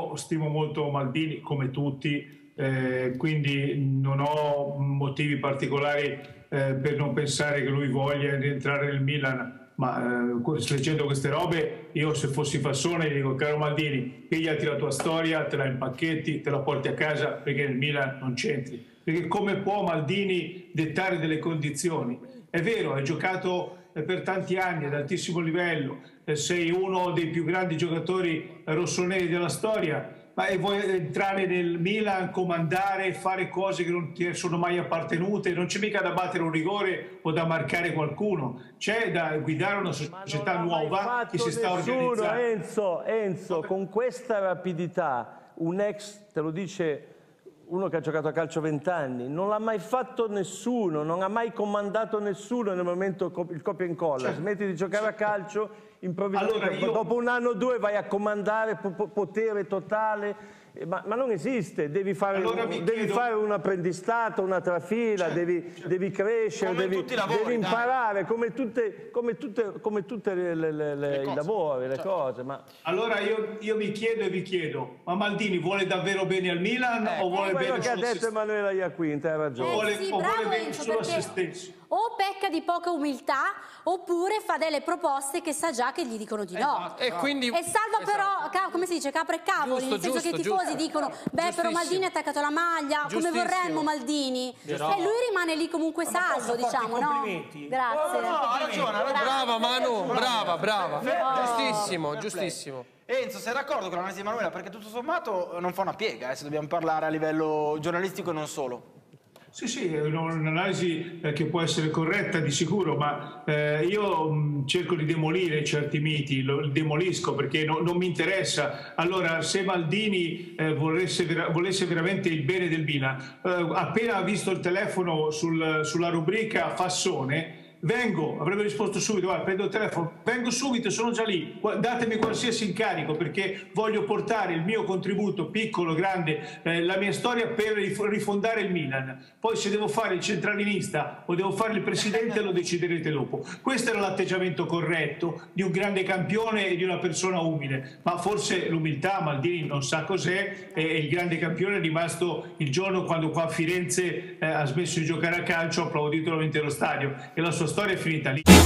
io stimo molto Maldini, come tutti, quindi non ho motivi particolari per non pensare che lui voglia rientrare nel Milan, ma leggendo queste robe, io se fossi Fassone gli dico: caro Maldini, pigliati la tua storia, te la impacchetti, te la porti a casa, perché nel Milan non c'entri. Perché come può Maldini dettare delle condizioni? È vero, hai giocato per tanti anni ad altissimo livello, sei uno dei più grandi giocatori rossoneri della storia, ma vuoi entrare nel Milan, comandare, fare cose che non ti sono mai appartenute? Non c'è mica da battere un rigore o da marcare qualcuno, c'è da guidare una società nuova che si sta organizzando. Enzo, con questa rapidità, un ex, te lo dice uno che ha giocato a calcio 20 anni, non l'ha mai fatto nessuno, non ha mai comandato nessuno nel momento il copia e incolla. Certo. Smetti di giocare a calcio, improvvisamente dopo un anno o due vai a comandare, potere totale, ma non esiste, devi fare un apprendistato, una trafila, devi crescere, devi imparare come tutte i lavori, le cose. Ma... Allora io mi chiedo e vi chiedo, ma Maldini vuole davvero bene al Milan o vuole bene quello che ha detto Emanuela Iaquinta, hai ragione. O vuole bene solo a se stesso? O pecca di poca umiltà oppure fa delle proposte che sa già che gli dicono di no. E salva però, come si dice, capre e cavoli, nel senso che i tifosi dicono: beh, però Maldini ha attaccato la maglia, come vorremmo Maldini. E lui rimane lì comunque salvo, diciamo, no? Grazie. No, ha ragione. Brava Manu, brava. Giustissimo. Enzo, sei d'accordo con l'analisi di Emanuela? Perché tutto sommato non fa una piega, se dobbiamo parlare a livello giornalistico e non solo. Sì, è un'analisi che può essere corretta di sicuro, ma io cerco di demolire certi miti, lo demolisco perché non mi interessa. Allora, se Maldini volesse veramente il bene del Milan, appena ha visto il telefono sulla rubrica Fassone, vengo, avrebbe risposto subito: guarda, prendo il telefono, vengo subito, sono già lì, datemi qualsiasi incarico perché voglio portare il mio contributo, piccolo, grande, la mia storia per rifondare il Milan. Poi se devo fare il centralinista o devo fare il presidente lo deciderete dopo. Questo era l'atteggiamento corretto di un grande campione e di una persona umile, ma forse l'umiltà Maldini non sa cos'è, e il grande campione è rimasto il giorno quando qua a Firenze ha smesso di giocare a calcio, ha applaudito l'intero stadio e la sua storia è finita lì.